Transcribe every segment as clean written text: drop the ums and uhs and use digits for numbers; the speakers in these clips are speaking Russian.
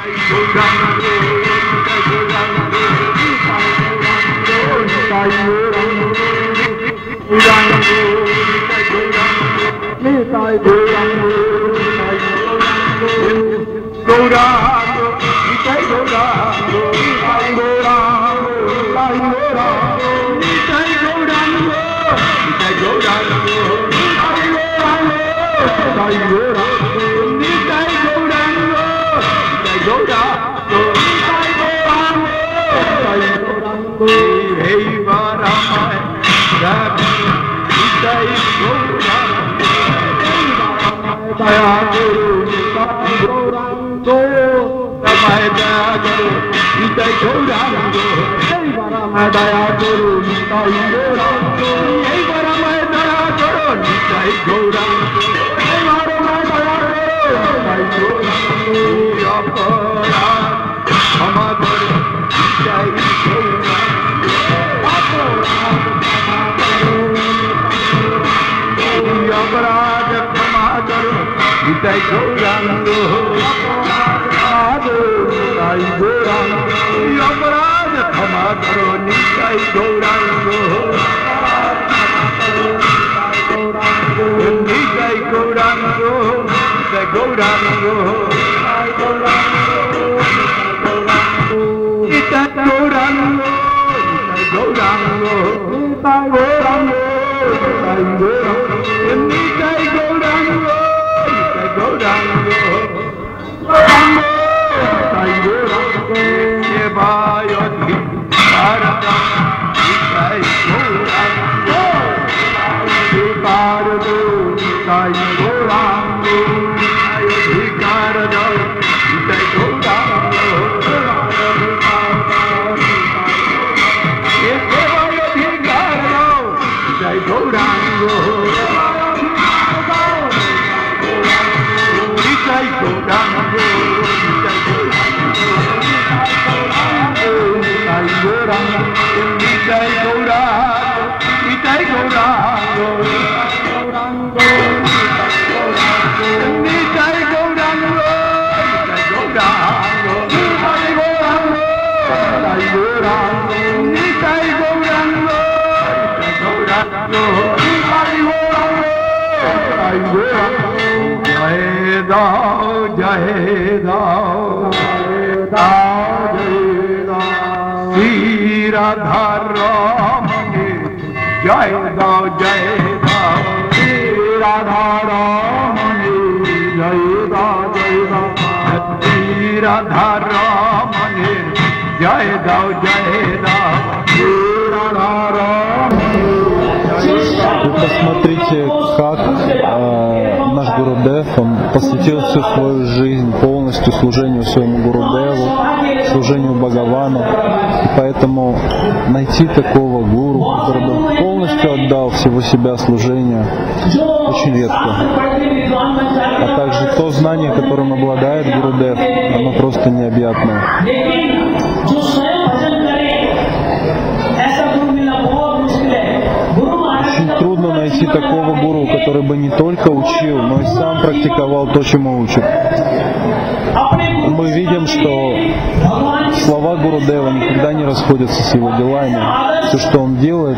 Посмотрите, как наш Гурудев, он посвятил всю свою жизнь полностью служению своему Гурудеву, служению Бхагавану. И поэтому найти такого гуру, который бы полностью отдал всего себя служению, очень редко. А также то знание, которым обладает Гурудев, оно просто необъятное. Очень трудно найти такого гуру, который бы не только учил, но и сам практиковал то, чему учит. Мы видим, что слова Гурудева никогда не расходятся с его делами. Все, что он делает,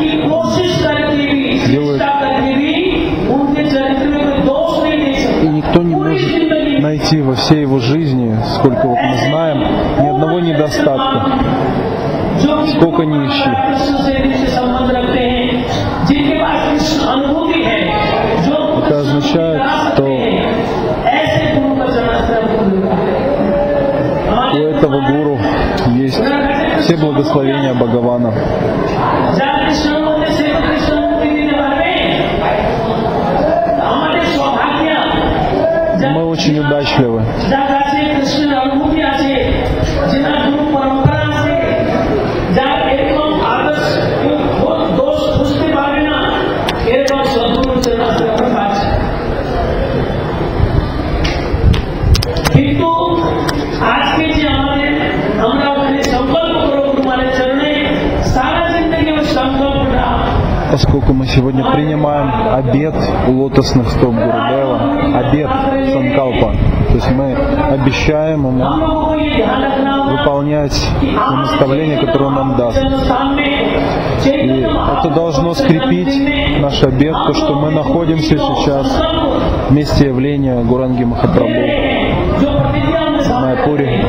и никто не может найти во всей его жизни, сколько вот мы знаем, ни одного недостатка. Сколько ни ищи. Это означает, что у этого гуру есть все благословения Бхагавана. Мы очень удачливы. Поскольку мы сегодня принимаем обет у лотосных стоп Гурудева, обет санкалпа, то есть мы обещаем ему выполнять наставления, которые он нам даст. И это должно скрепить наш обет, то, что мы находимся сейчас в месте явления Гуранги Махапрабху в Майяпуре.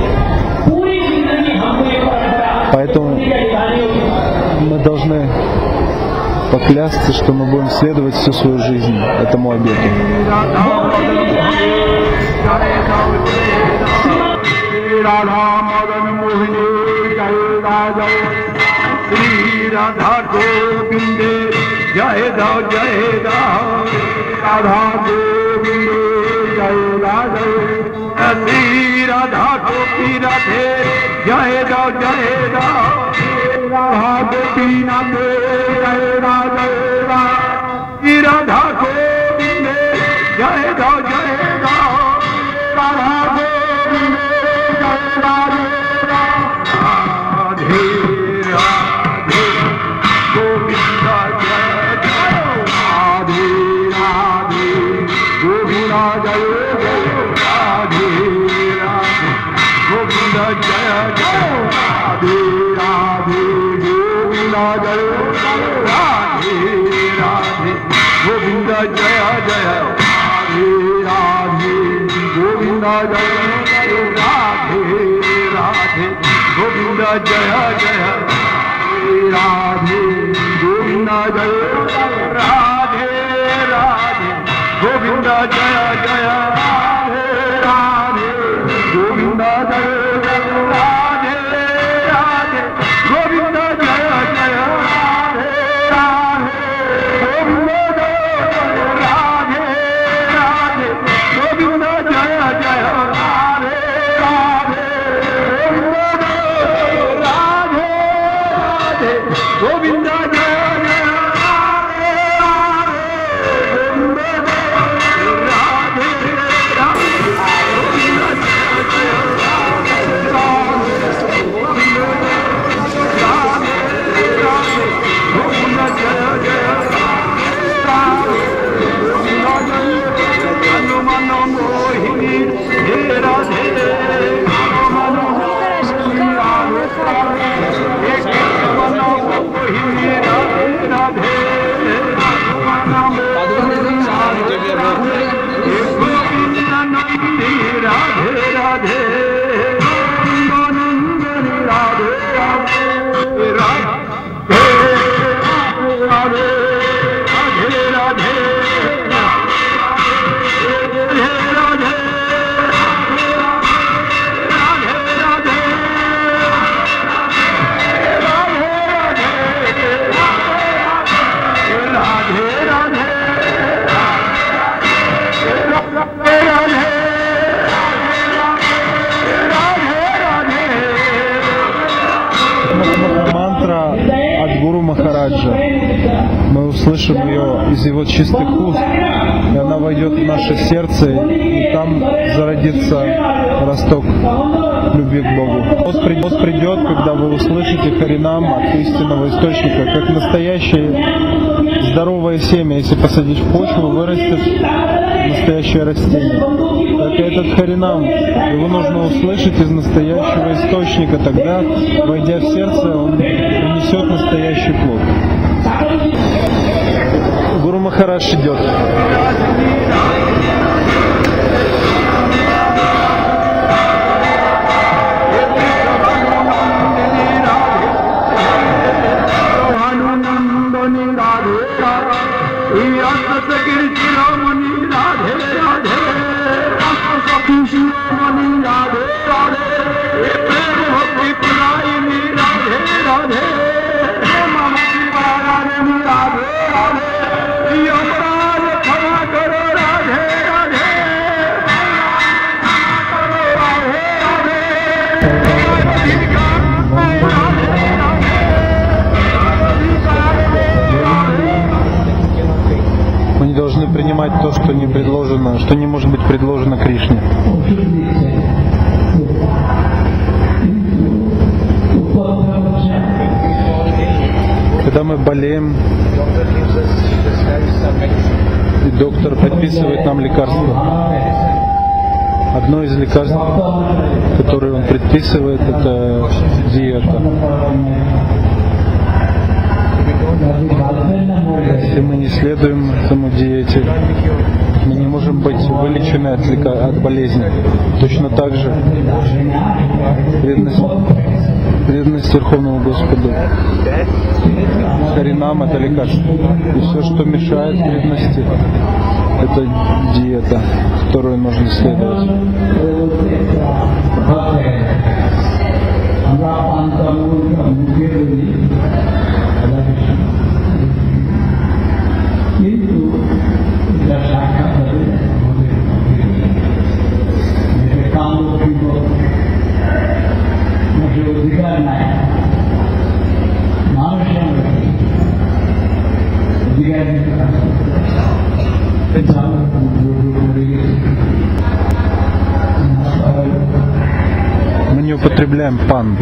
Поэтому мы должны поклясться, что мы будем следовать всю свою жизнь этому обету. Мы услышим ее из его чистых уст, и она войдет в наше сердце, и там зародится росток любви к Богу. Пост придет, когда вы услышите Харинам от истинного источника, как настоящее здоровое семя, если посадить в почву, вырастет настоящее растение. Так и этот Харинам, его нужно услышать из настоящего источника, тогда, войдя в сердце, он принесет настоящий плод. Гуру Махарадж идет. Принимать то, что не предложено, что не может быть предложено Кришне. Когда мы болеем, и доктор предписывает нам лекарства, Одно из лекарств, которые он предписывает, это диета. Если мы не следуем этому диете, мы не можем быть вылечены от болезни. Точно так же преданность Верховному Господу. Харинам — это лекарство. И все, что мешает преданности, это диета, которую нужно следовать. Мы не употребляем пан.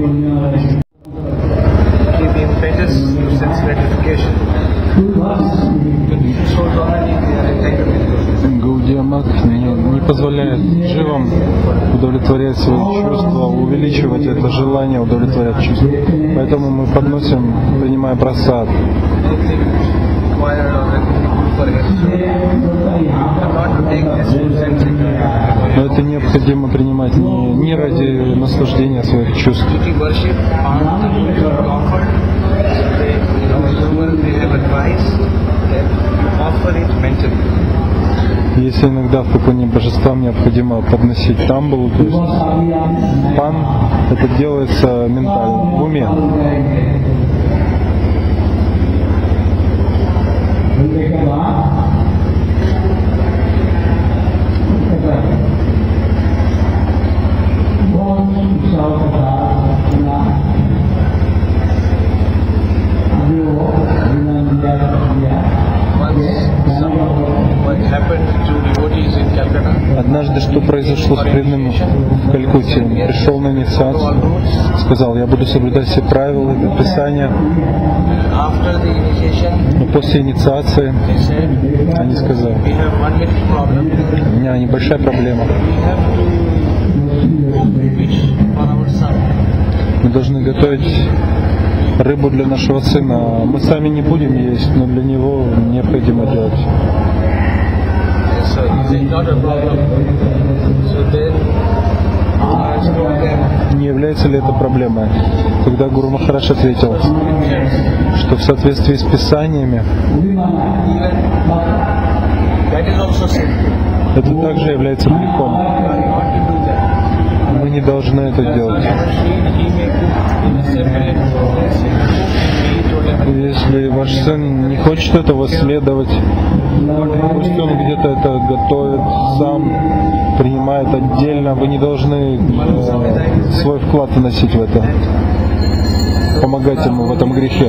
Гаудия Мат не позволяет живым удовлетворять свои чувства, увеличивать это желание удовлетворять чувства. Поэтому мы подносим, принимая прасад. Но это необходимо принимать не ради наслаждения своих чувств. Если иногда в поклонении божествам необходимо подносить тамбалу, то есть пан, это делается ментально, в уме. Однажды что произошло с преданным в Калькутте? Он пришел на инициацию, сказал: я буду соблюдать все правила и предписания. Но после инициации они сказали: у меня небольшая проблема. Мы должны готовить рыбу для нашего сына. Мы сами не будем есть, но для него необходимо делать. Не является ли это проблемой? Тогда Гуру Махарадж ответил, что в соответствии с Писаниями это также является грехом. Мы не должны это делать. Если ваш сын не хочет этого следовать, пусть он где-то это готовит сам, принимает отдельно. Вы не должны свой вклад вносить в это, помогать ему в этом грехе.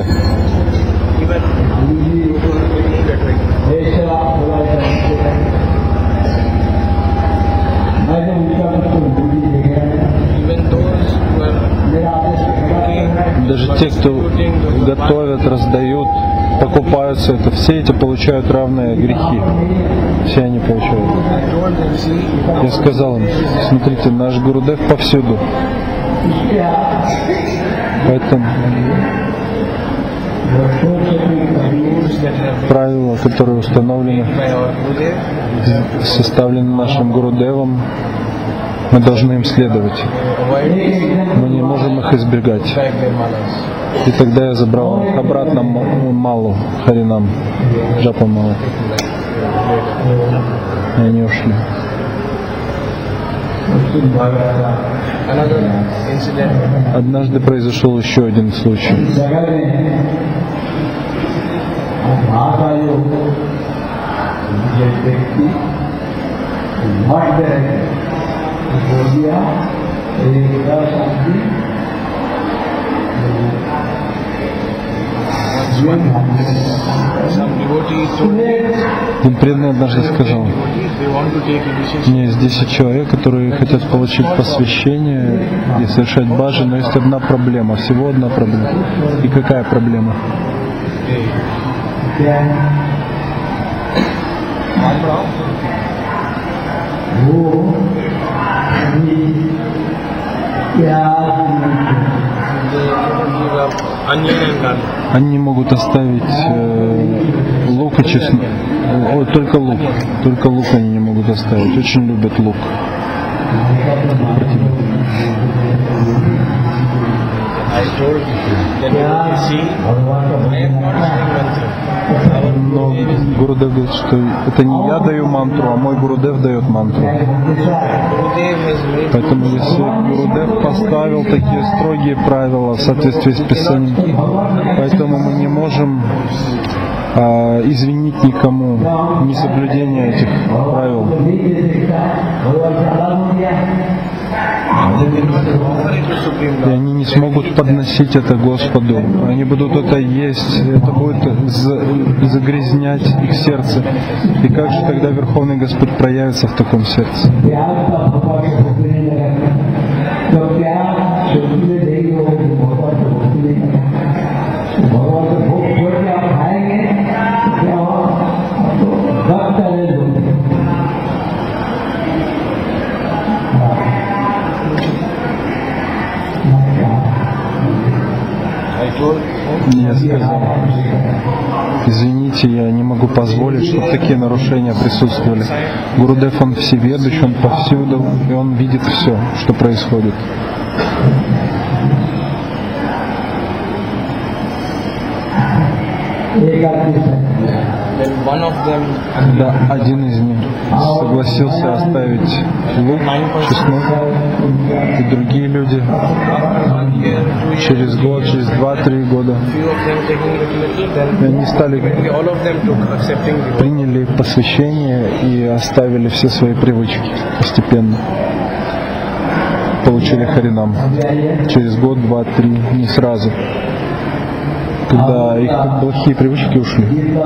Даже те, кто готовят, раздают, покупаются, это все эти получают равные грехи. Все они получают. Я сказал им: смотрите, наш Гурудев повсюду. Поэтому правила, которые установлены, составлены нашим Гурудевом, мы должны им следовать. Мы не можем их избегать. И тогда я забрал их обратно Малу, Харинам, Джапа Малу. И они ушли. Однажды произошел еще один случай. Один преданный однажды сказал: у меня есть 10 человек, которые хотят получить посвящение и совершать баджи, но есть одна проблема, всего одна проблема. И какая проблема? Они не могут оставить лук и чеснок. Только лук. Только лук они не могут оставить. Очень любят лук. Но Гурудев говорит, что это не я даю мантру, а мой Гурудев дает мантру. Поэтому если Гурудев поставил такие строгие правила в соответствии с Писанием, поэтому мы не можем извинить никому несоблюдение этих правил. И они не смогут подносить это Господу. Они будут это есть, это будет загрязнять их сердце. И как же тогда Верховный Господь проявится в таком сердце? Я сказал, извините, я не могу позволить, чтобы такие нарушения присутствовали. Гурудев, он всеведущий, он повсюду, и он видит все, что происходит. Когда один из них согласился оставить лук, чеснок, и другие люди через год, через 2-3 года, и они приняли посвящение и оставили все свои привычки постепенно. Получили Харинам. Через год, 2-3, не сразу. Когда их плохие привычки ушли.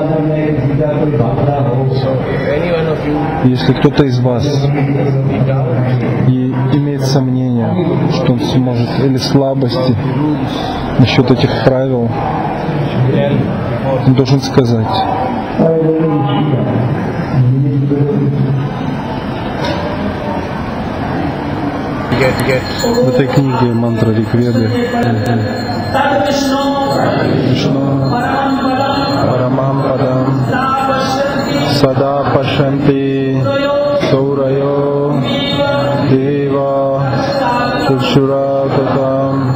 Если кто-то из вас и имеет сомнения, что он сможет, или слабости насчет этих правил, он должен сказать: в этой книге мантра Ригведы Вишну Парамам Падам Сада Пашанти Саурайо Дева Чуршура Татам.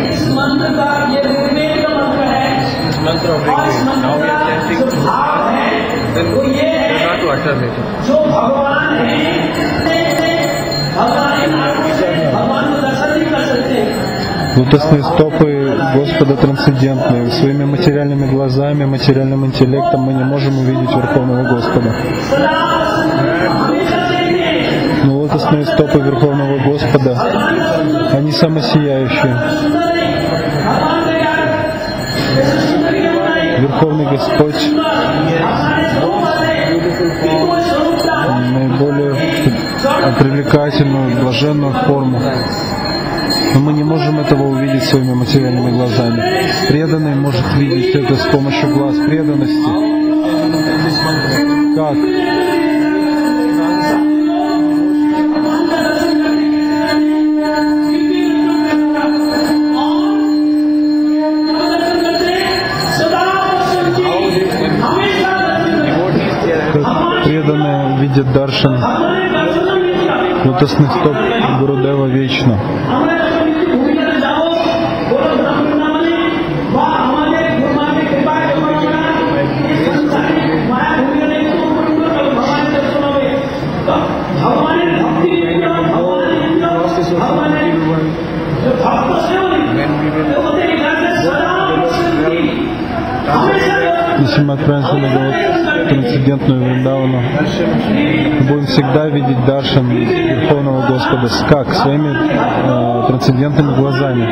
Лотосные стопы Господа трансцендентные. Своими материальными глазами, материальным интеллектом мы не можем увидеть Верховного Господа. Но лотосные стопы Верховного Господа, они самосияющие. Верховный Господь наиболее привлекательную, блаженную форму. Но мы не можем этого увидеть своими материальными глазами. Преданный может видеть это с помощью глаз преданности. Как? Как преданные видят даршан лотосных стоп Гурудева вечно. Если мы отправимся на трансцендентную Вриндавану, мы будем всегда видеть даршан Верховного Господа. Как? Своими трансцендентными глазами.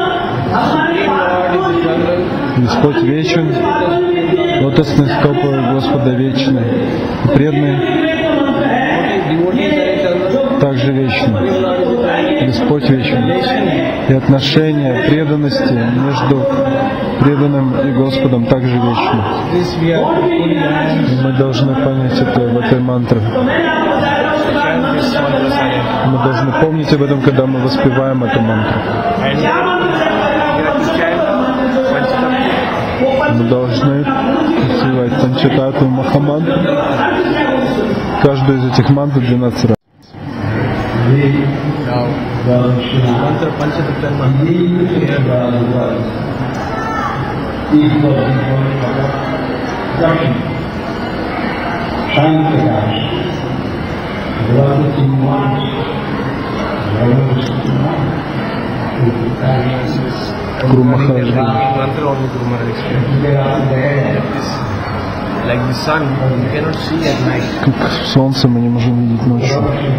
Господь вечен, лотосные стопы Господа вечны. Преданные также вечны. Господь вечен. И отношения преданности между преданным и Господом также вечны. И мы должны понять это в этой мантре. Мы должны помнить об этом, когда мы воспеваем эту мантру. Мы должны воспевать Панчататву Махамантру. Каждую из этих мантр 12 раз. Гуру Махарадж. Как солнце мы не можем видеть ночью.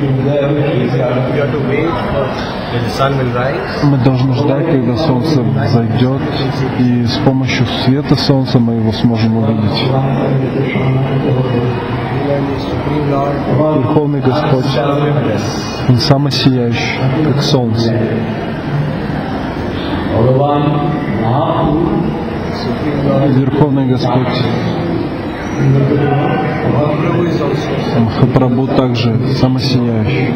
Мы должны ждать, когда солнце зайдет, и с помощью света солнца мы его сможем увидеть. Верховный Господь, Он самосияющий, как солнце. Верховный Господь Махапрабху также самосияющий.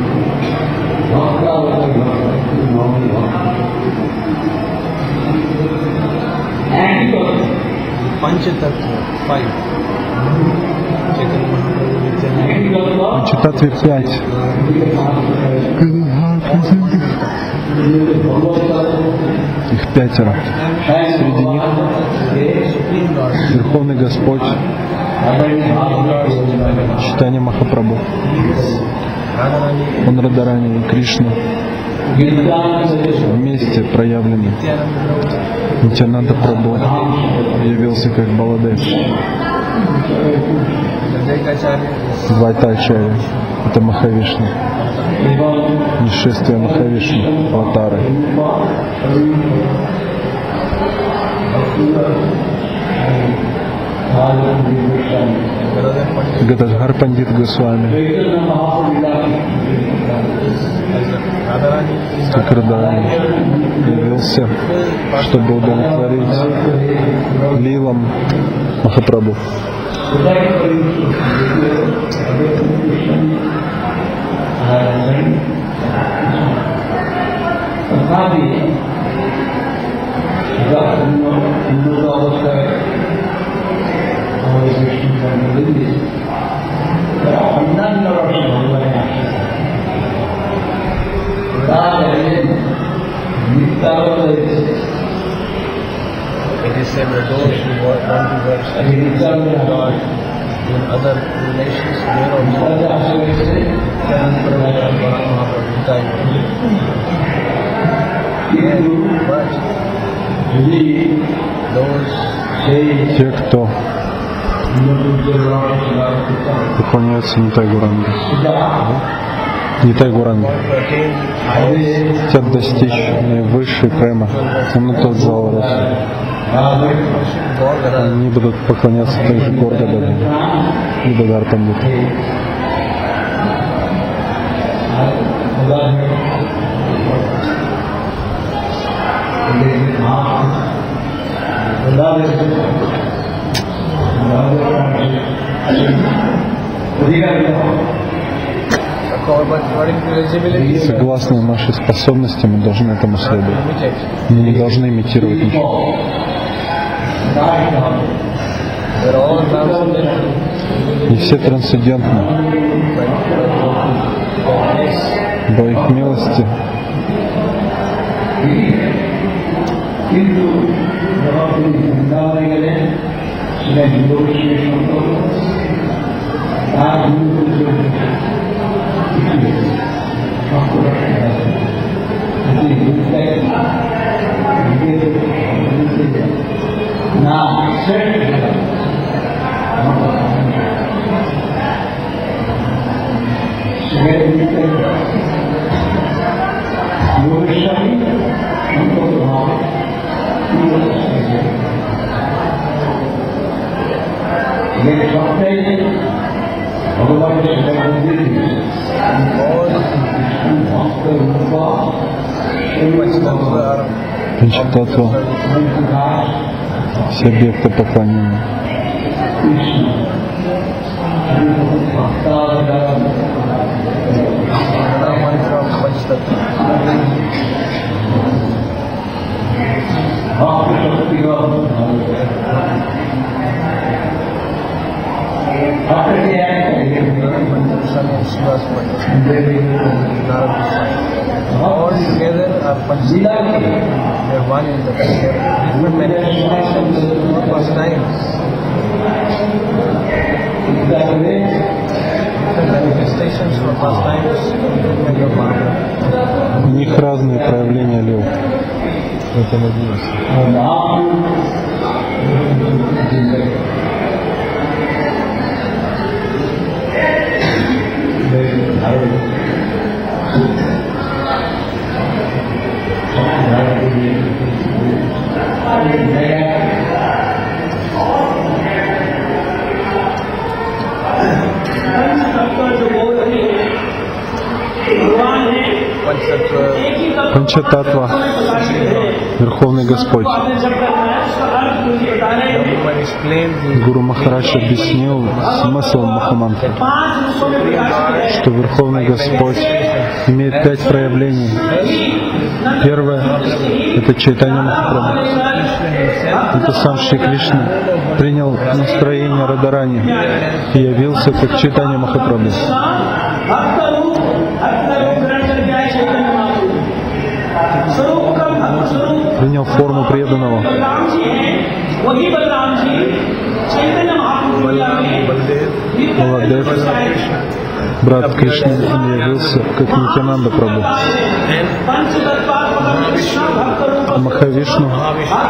Панчататве 5. Их 5. Среди них Верховный Господь Чайтанья Махапрабху. Он Радарани и Кришна вместе проявлены. Нитьянанда Прабху явился как Баладев. Двайтачарья — это Махавишну. Нешествие Махавишну, аватары. Гададхар Пандит Госвами, как Радарани, явился, чтобы удовлетворить лилам Махапрабху. It is said that those who want to worship God in other relations, they are also те, кто поклоняются Нитай Гуранге. Нитай Гуранге хотят достичь наивысшей према, Амнутат Залараса. Они будут поклоняться также Горгадаве и Гададхар Пандиту. Согласно нашей способности, мы должны этому следовать. Мы не должны имитировать ничего. И все трансцендентны. До их милости Панчататтва, все объекты поклонения. All together are Panchatattva. They are one in the different manifestations for pastimes. Different manifestations for pastimes in your mind. У них разные проявления лил. Это надеюсь. Панчататтва, Верховный Господь. Гуру Махарадж объяснил смысл Махамантры, что Верховный Господь имеет 5 проявлений. Первое — это Чайтанья Махапрабху. Это сам Шри Кришна принял настроение Радарани и явился как Чайтанья Махапрабху. Принял форму преданного. Баладев, брат Кришны, явился как Нитьянанда Прабху. Махавишну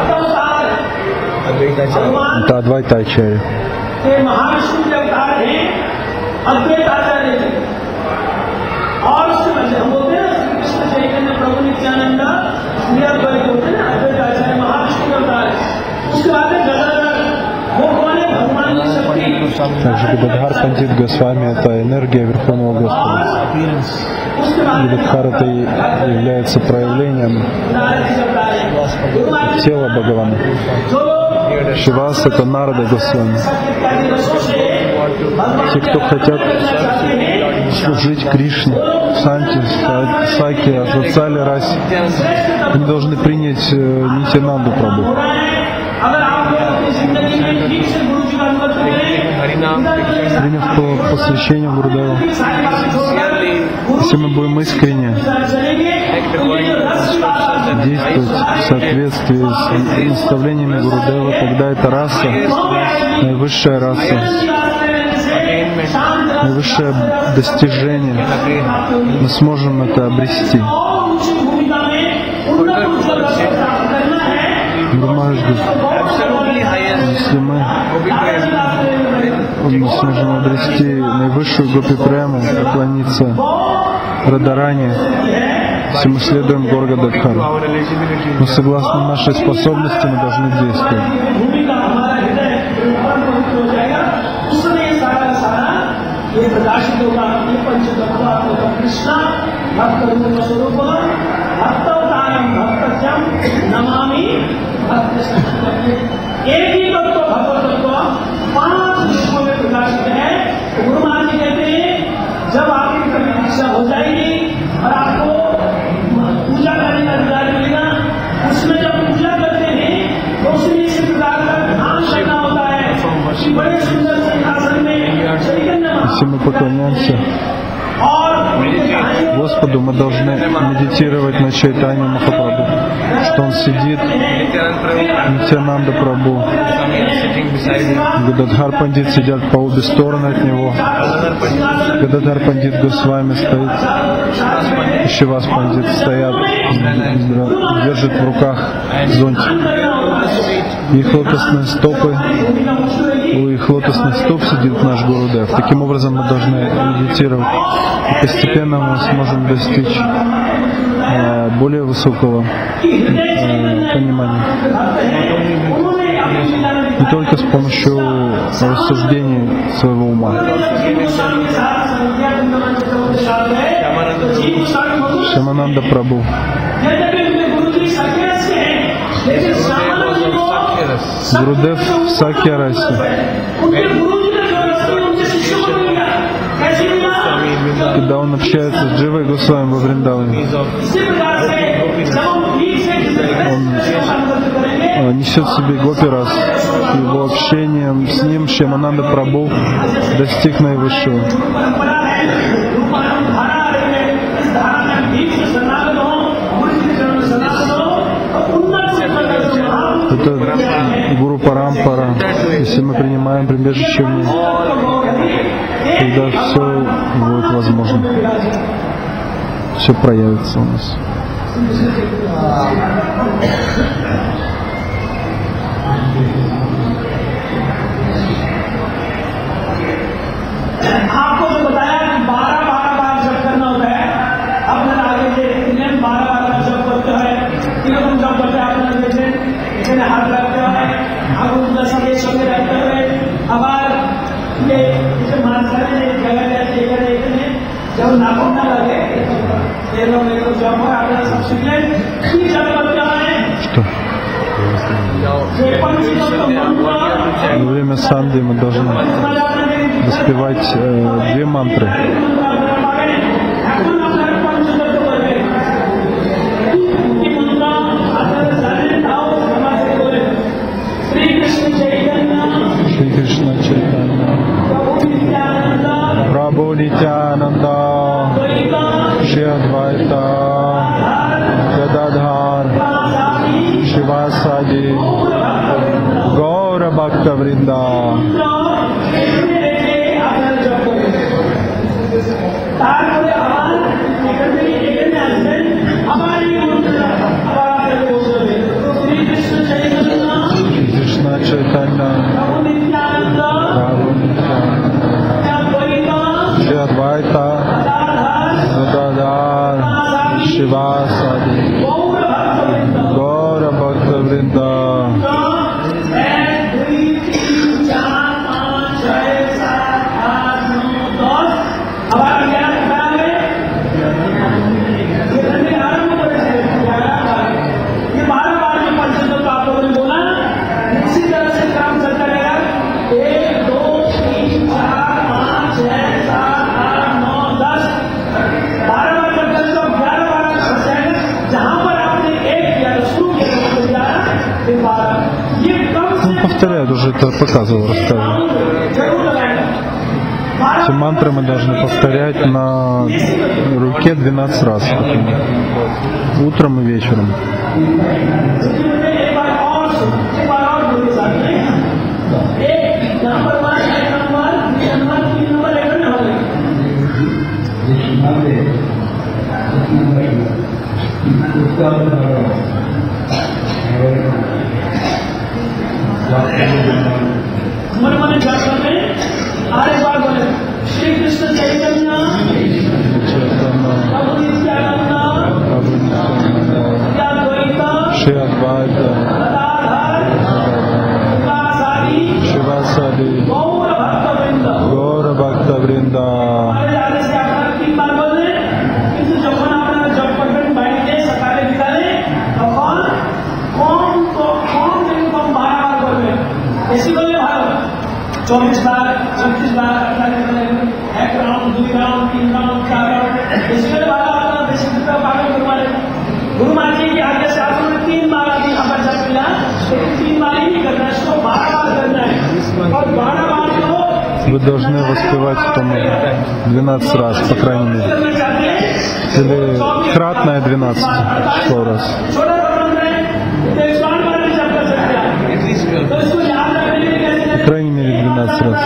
— это Адвайта Ачарья. Также Гададхар Пандит Госвами — это энергия Верховного Господа. Гададхар — это является проявлением тела Бхагавана. Шивас — это Нарада Госвами. Те, кто хотят служить Кришне, Санти, Саки, Асвацали, Раси, они должны принять Нитьянанду Прабху. Приняв посвящение Гурудеву, если мы будем искренне действовать в соответствии с наставлениями Гурудева, тогда эта раса, наивысшая раса, наивысшее достижение, мы сможем это обрести. Если мы сможем обрести наивысшую гопи прему, поклониться Радарани, если мы следуем Горгададхару, но согласно нашей способности мы должны действовать. एक ही तत्व भगवत तत्व 5 विश्वों में प्रकाशित है। गुरु महाराज जी कहते हैं जब आपकी कभी दीक्षा हो जाएगी और आपको पूजा करने का अधिकार मिलेगा, उसमें जब पूजा करते हैं तो उसमें इस प्रकार का ध्यान करना होता है कि बड़े सुंदर सिंहासन में चैतन्य Если мы поклоняемся Господу, мы должны медитировать на Чайтанью Махапрабху, что он сидит, Нитьянанда Прабху, Гададхар Пандит сидят по обе стороны от него, Гададхар Пандит Госвами стоит, и Шивас Пандит стоят, держит в руках зонтик. Их лотосные стопы, у их лотосных стоп сидит наш Гурудев. Таким образом мы должны медитировать. И постепенно мы сможем достичь более высокого понимания. Не только с помощью рассуждений своего ума. Шьямананда Прабху. Гурудев в Сакья-расе. Когда он общается с Дживой Госвами во Вриндаване, он несет в себе гопи-рас. Его общением с ним Шьямананда Прабху достиг наивысшего. Это Гуру Парампара. Если мы принимаем прибежище в ней, тогда все будет возможно. Все проявится у нас. आपको जो बताया कि 12 बार जप करना होता है, अपने आगे से 12 बार जप करते हैं, तीनों जप करते हैं अपने जैसे इतने हाथ रखते हैं, आगू संगे संगे रखते हुए, अबार ये जैसे मानसा ने जब नाखून न लगे, ये लोग मेरे को जब है अपना सब सीख लें, कि जब करते हैं, Во время санды мы должны воспевать две мантры. Шри Кришна Чайтанья, Прабху Нитьянанда, Шри Адвайта, Гададхар, Шивасади, Гаура Бхакта Вринда. Кришна Чайтанья, Прабху Нитьянанда, Шри Адвайта, Гададхар, Шивасади, Гаура Бхакта Вринда. Повторяют, уже это показывал, рассказывал. Все мантры мы должны повторять на руке 12 раз. Утром и вечером. मन मन जाकर में आरे बार बोले श्री कृष्ण चैतन्य प्रभु नित्यानंद Шри Адвайта, Шивасади, Гаура Бхакта Вринда. चौबीस बार 36 बार 1 राउंड 2 राउंड 3 राउंड 4 राउंड इसके बाद बेसिक का पालन गुरु महाराज जी की आज्ञा से आपने 3 बार आदि अपर जप किया तो 3 बार ही नहीं करना है, इसको 12 बार करना है और 12 बार को Вы должны воспевать там 12 раз, по крайней мере. Или кратное 12 100 раз. По крайней мере 12 раз.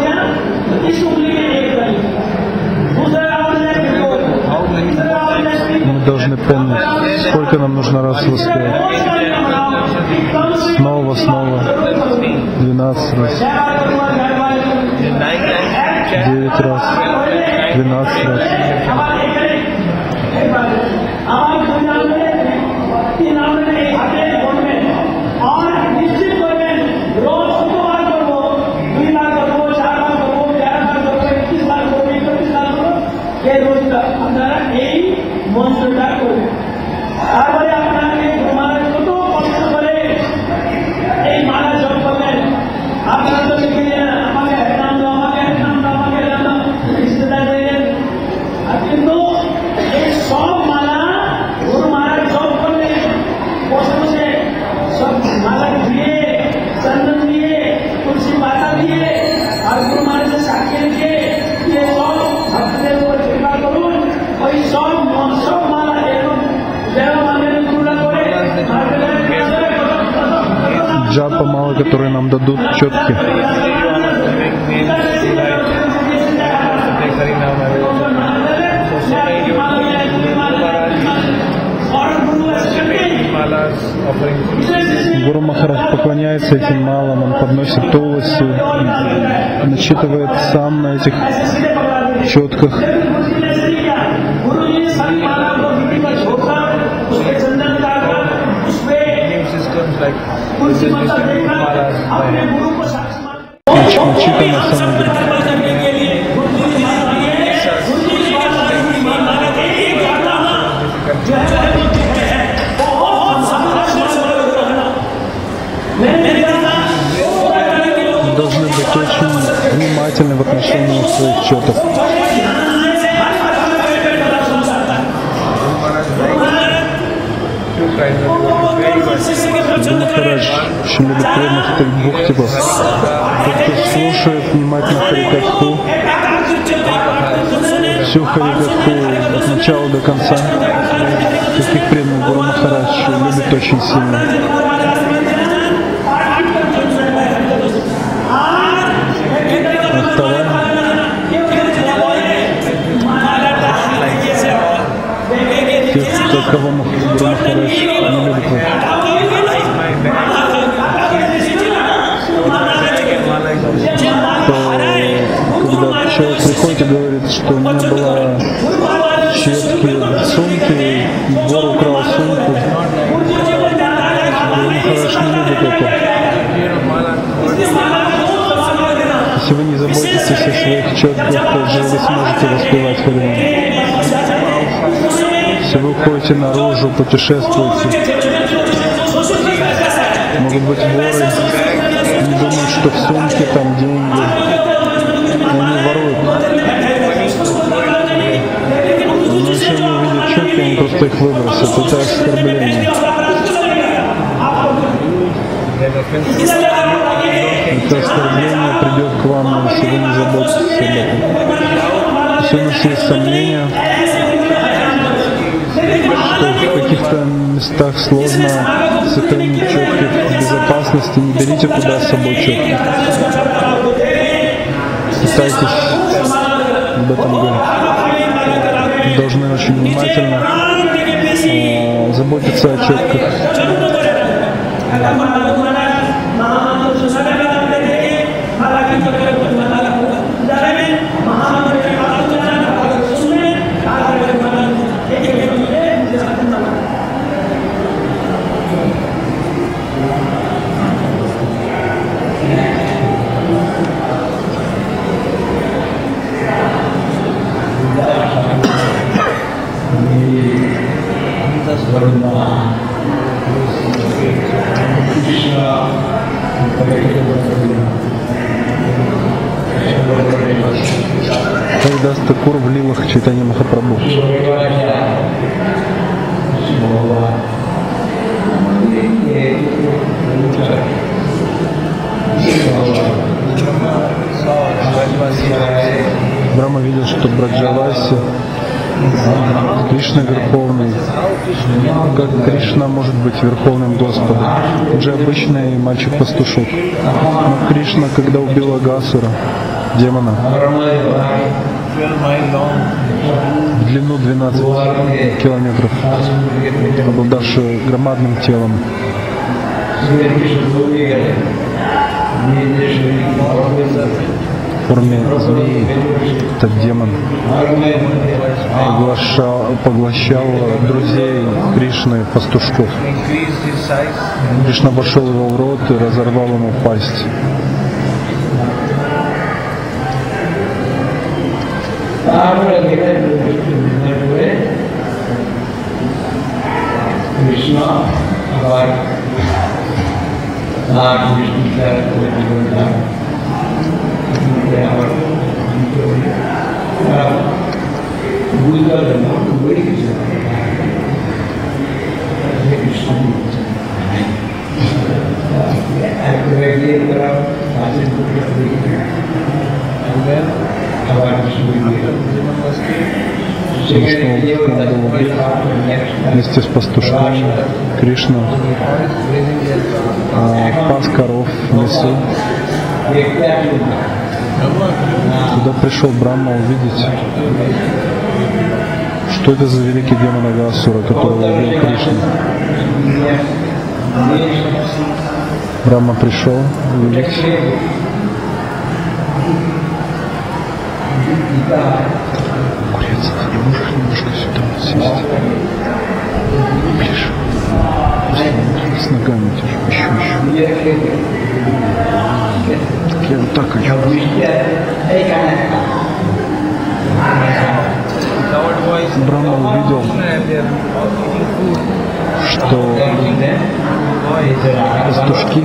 Мы должны помнить, сколько нам нужно раз воспевать. Снова, 12 раз. 9 раз. 12 раз. ये रोज अंदर यही джапа мало, которые нам дадут четки. Гуру Махарадж поклоняется этим малам, он подносит туласи, начитывает сам на этих четках. Начитано самое. Должны быть очень внимательны в отношении своих четок. Гуру Махарадж очень любит преданных двух типов. Тот, кто слушает внимательно Харикатху, всю Харикатху от начала до конца. Таких преданных Гуру Махарадж любит очень сильно. Тех, кого Гуру Махарадж не любит. Когда человек приходит и говорит, что у меня была четки в сумке, вор украл сумку, Гуру Махарадж не любит это. Если вы не заботитесь о своих четках, то же вы сможете воспевать Харинам. Если вы уходите наружу, путешествуете, могут быть воры, они думают, что в сумке там деньги, и они воруют. Но если они увидят четки, они просто их выбросят. Это оскорбление. Это оскорбление придет к вам, если вы не заботитесь об этом. Если у нас есть сомнения, что в каких-то местах сложно сохранить четки в безопасности, не берите туда с собой четки. Пытайтесь об этом говорить. Должны очень внимательно заботиться о четках. Хайдас Такур в лилах Чайтанья Махапрабху. Брахма видел, что Браджаваси, Кришна Верховный. Как Кришна может быть Верховным Господом? Он же обычный мальчик-пастушок. Но Кришна, когда убил Агасура, демона, в длину 12 километров, обладавший громадным телом, в форме змеи, этот демон поглощал друзей Кришны, пастушков. Кришна вошел его в рот и разорвал ему пасть. заснул, он был убит вместе с пастушками. Кришна пас коров в лесу. Туда пришел Брахма увидеть, что это за великий демон Агасура, которого убил Кришна. Брахма пришел увидеть. Курица, ты не можешь немножко сюда сесть? Ближе. С ногами еще. Так я вот так хочу. Брахма увидел, что пастушки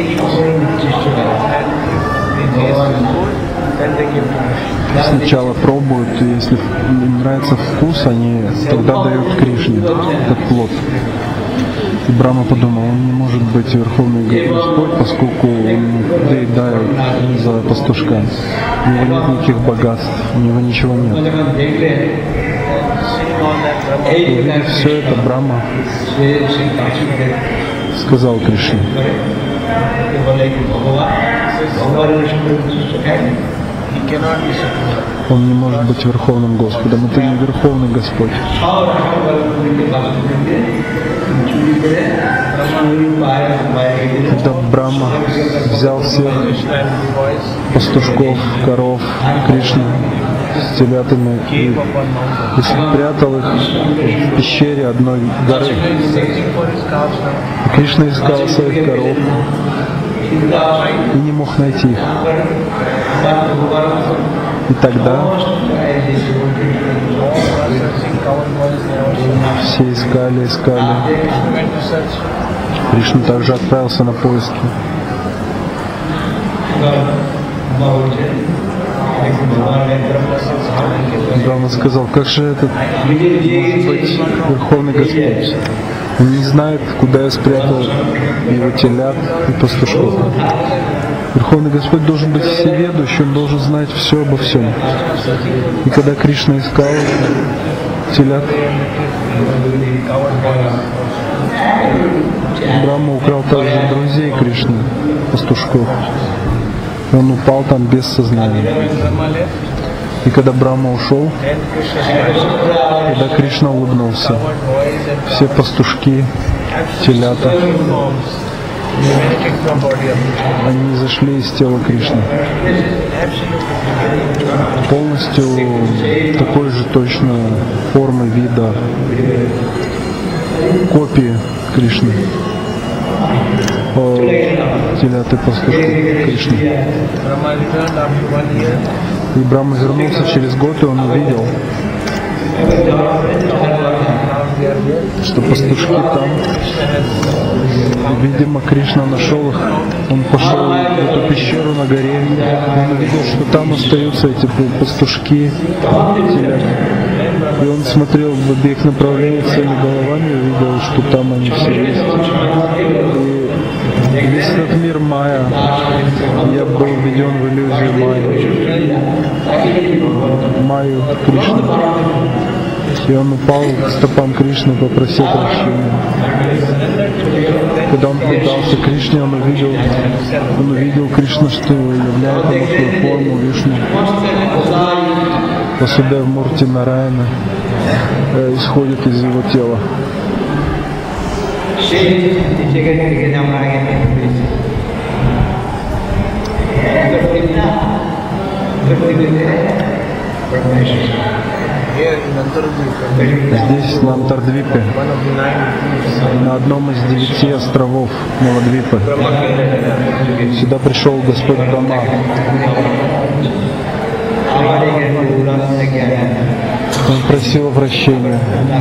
сначала пробуют, и если им нравится вкус, они тогда дают Кришне этот плод. И Брахма подумал, он не может быть Верховный Господь, поскольку он доедает за пастушка. У него нет никаких богатств, у него ничего нет. Увидев все это, Брахма сказал Кришне: он не может быть Верховным Господом, это не Верховный Господь. Когда Брахма взял всех пастушков, коров Кришны с телятами и спрятал их в пещере одной горы. И Кришна искал своих коров и не мог найти их. И тогда все искали. Кришна также отправился на поиски. Брахма сказал: как же этот может быть Верховный Господь? Он не знает, куда я спрятал его телят и пастушков. Верховный Господь должен быть всеведущий, он должен знать все обо всем. И когда Кришна искал телят, Брахма украл также друзей Кришны, пастушков. И он упал там без сознания. И когда Брахма ушел, когда Кришна улыбнулся, все пастушки, телята, они зашли из тела Кришны. Полностью такой же точно формы, вида, копии Кришны. Телята пастушки Кришны. И Брахма вернулся через год, и он увидел, что пастушки там, видимо, Кришна нашел их. Он пошел в эту пещеру на горе, и он увидел, что там остаются эти пастушки, телята. И он смотрел в обеих направлениях своими головами и увидел, что там они все есть. И весь этот мир майя, я был введен в иллюзию майю Кришны. И он упал к стопам Кришны, попросил прощения. Когда он предался Кришне, он увидел Кришну, что являет ему свою форму Вишну. Васудев Мурти Нараяна исходит из его тела. Здесь, на Антардвипе, на одном из 9 островов Навадвипы, сюда пришел Господь Брахма. Он просил прощения.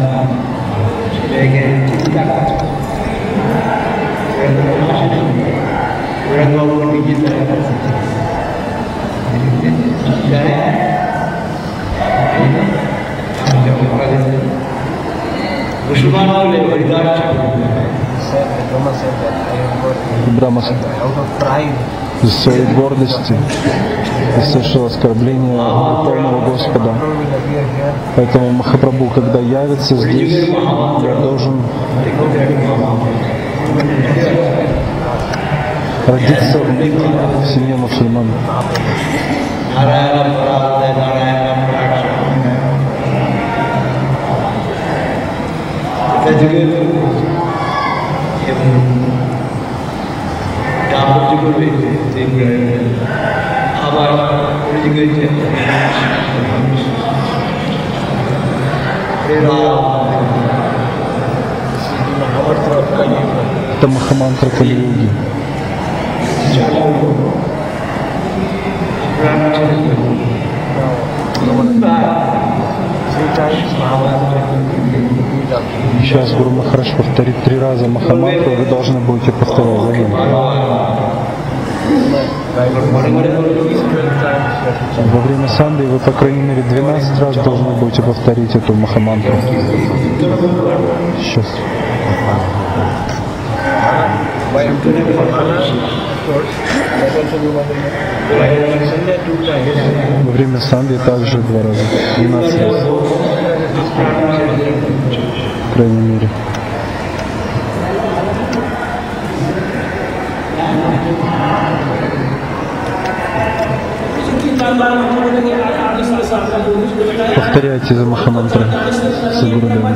Брахма из своей гордости, из совершил оскорбления Верховного Господа. Поэтому Махапрабху, когда явится здесь, я должен родиться в семье мусульман. Это Махамантра Кали-юги. Сейчас Гуру Махарадж повторит 3 раза Махамантру, вы должны будете повторять за ним. Во время санды вы, по крайней мере, 12 раз должны будете повторить эту Махамантру. Сейчас. Во время санды также 2 раза. 12 раз. По крайней мере. Повторяйте за Махамантрой, за Гурудевом.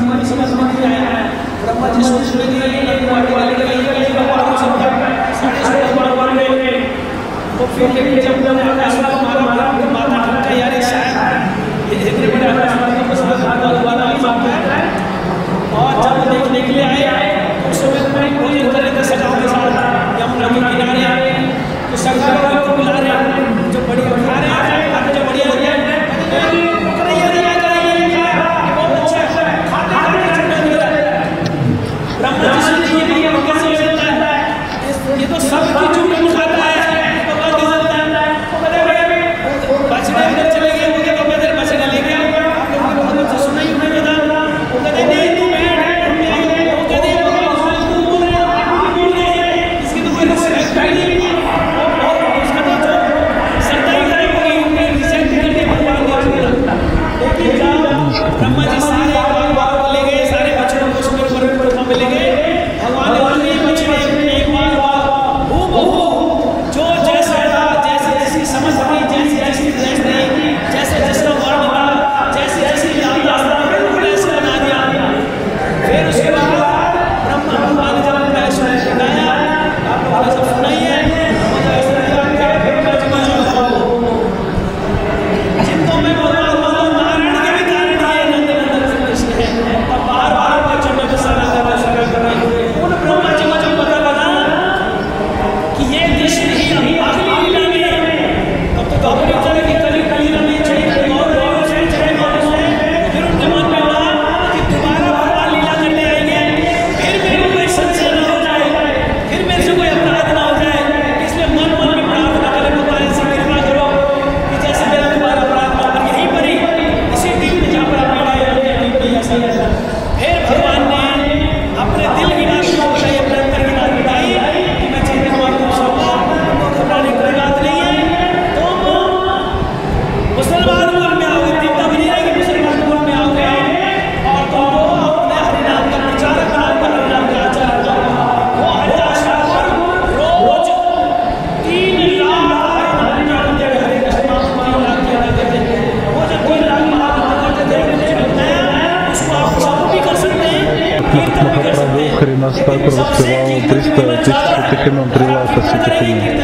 Харинас Такур воспевал 300 тысяч святых имен, 3 лаха святых имен.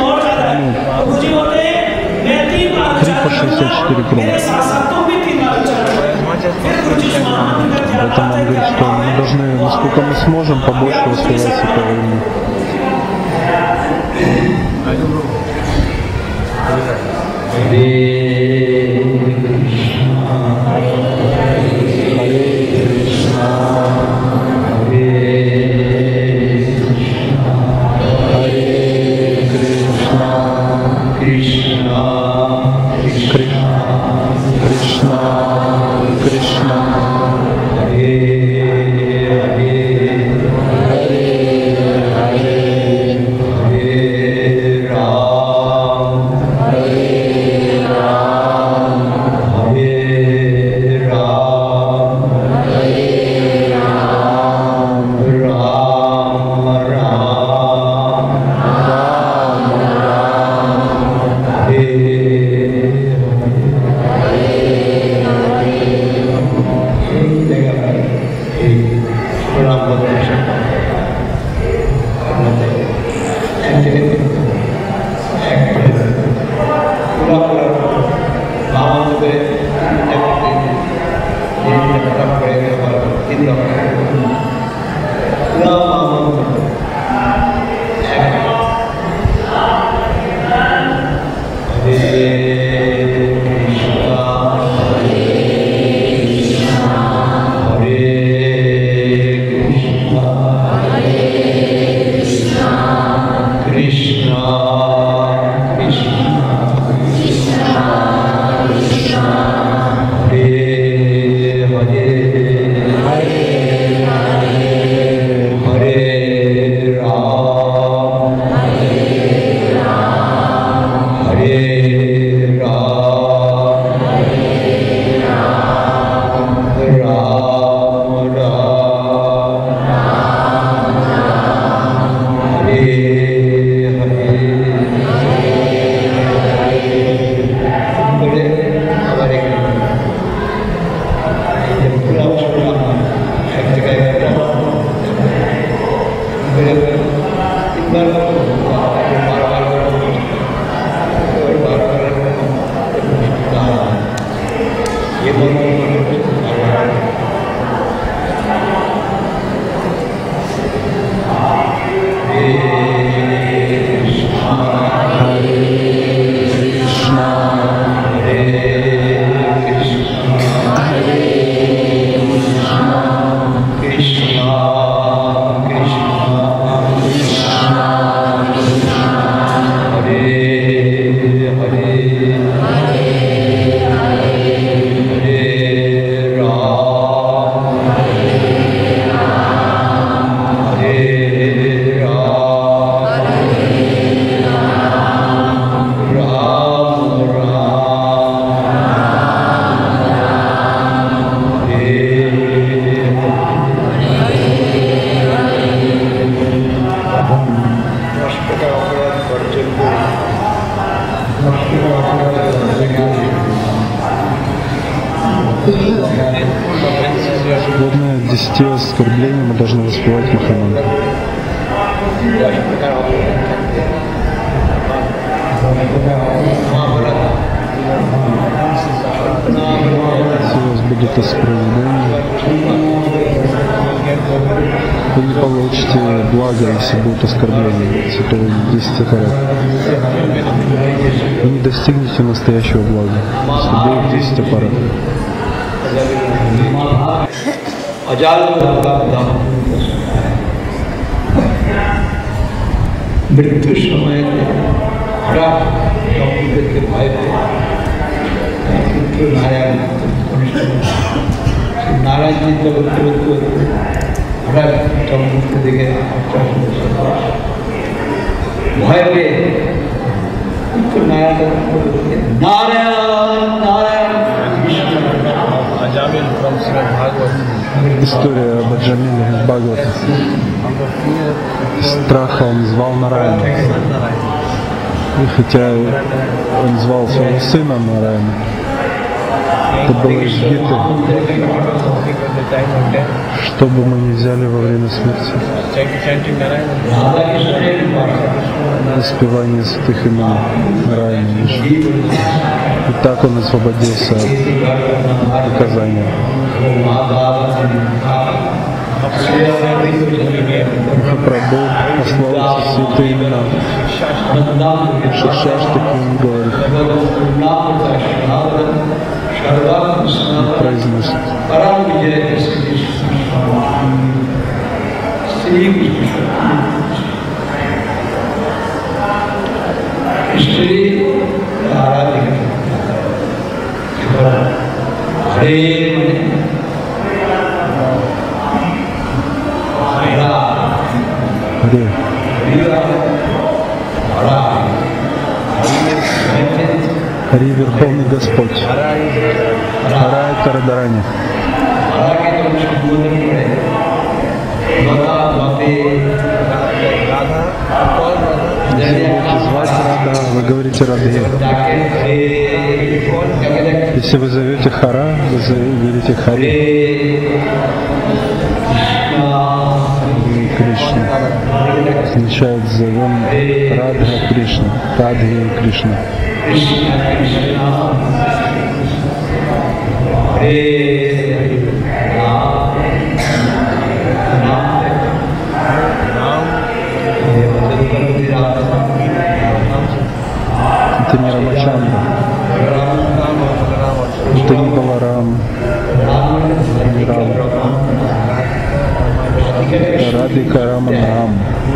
3 по 64 круга. Поэтому он говорит, что мы должны, насколько мы сможем, побольше воспевать святого имени. Hare Подобное 10 оскорблений мы должны воспевать Махамантру. Если у вас будут оскорбления, вы не получите благо, если будут оскорбления. Если то 10 аппаратов. Вы не достигнете настоящего блага, если будет 10 аппаратов. मृत्यु समय हरा के भाई पुत्र नारायण नारायण जी जब हरा चमक देखे भय पे पुत्र नारायण नारायण Narayan Ajamil from Srimad Bhagavatam. История об Аджамиле из Бхагавата. Страха он звал Нараяна. И хотя он звал своего сына Нараяна, это было избито, что бы мы ни взяли во время смерти. Воспевание святых имен Нараяна. И так он освободился от наказания. Махапрабху послал святые имена. Шишаштаки он говорит. Он произносит. Харе. Хари Верховный Господь. Хара это Радарани. Если будете звать Рада, вы говорите Раде. Если вы зовете Хара, вы говорите Хари. Кришна означает зовем Радха Кришна, Радхи Кришна. Это не Рамачандра, это не Баларам, не Рам. Это Радхика Раманарам.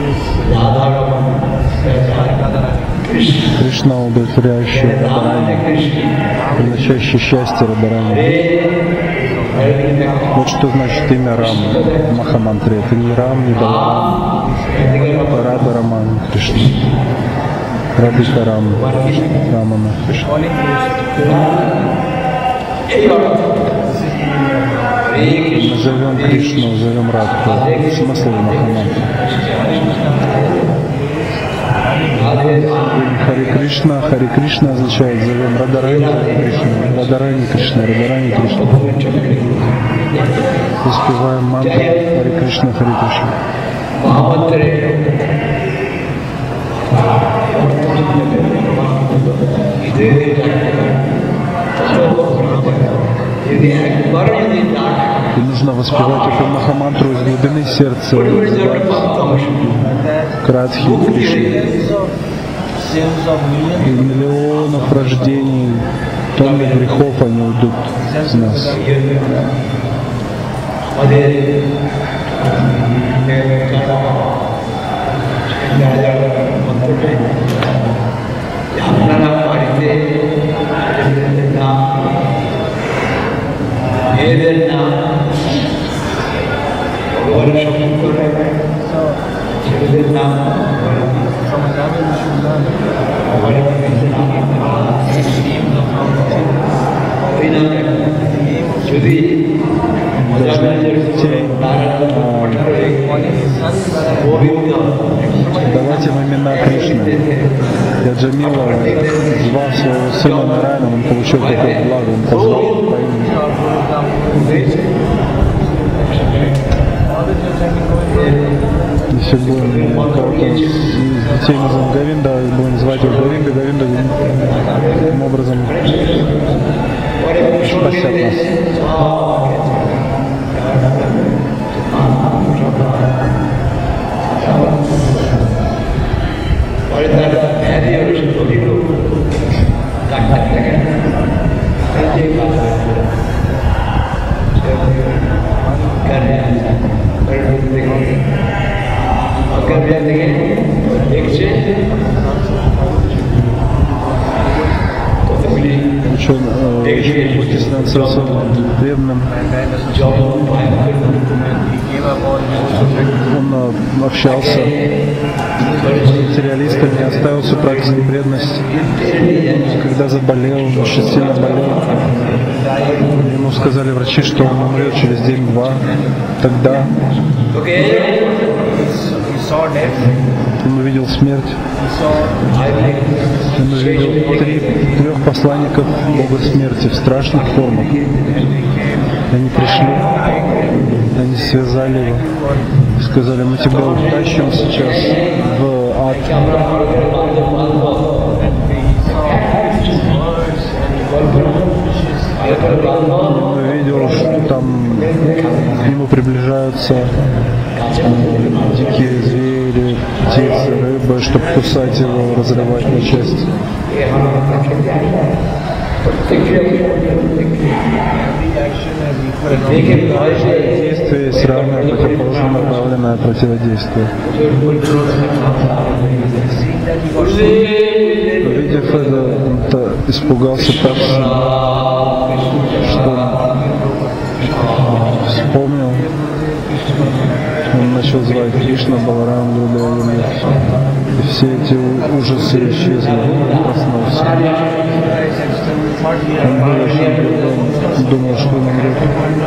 Кришна, удовлетворяющий Радарани, приносящий счастье Радарани. Вот что значит имя Рама в Махамантре. Это не Рам, не Баларам, это Рада Раман Кришна. Радхика Рам, Рамана Кришна. Мы зовем Кришну, зовем Радху. Смысл Махамантра. Хари Кришна означает зовем Радарани Кришна, Радарани Кришна, Радарани Кришна. Успеваем мантру Хари Кришна, Хари Кришна. यदि एकबार में जिंदा И нужно воспевать эту махамантру из глубины сердца, Крадхи Кришны. Sins of millions. И миллионов рождений, тонны грехов, они уйдут из нас. Давайте им имена Кришны. Я Джамила звал своего сына Нарайана, он получил такое благо, он позвал по имени. Если будем кого-то из детей назовем Говинда, будем называть его Говинда, Говинда, таким образом спасет нас. Ученый Пакистан стал преданным. Он общался с материалистами, оставил всю практику преданности. Когда заболел, очень сильно болел, ему сказали врачи, что он умрет через день-два. Тогда он увидел смерть. Он увидел трех посланников Бога смерти в страшных формах. Они пришли, они связали его, сказали: мы тебя утащим сейчас в ад. Он увидел, что там к нему приближаются дикие звери, птицы, рыбы, чтобы кусать его, разрывать на части. Действие есть равное, противоположно направленное противодействие. Увидев это, он испугался так, что вспомнил. Он начал звать Кришна, Баларам, Гурудева, и все эти ужасы исчезли. Он проснулся. Он был очень влюблен, думал, что он умрет.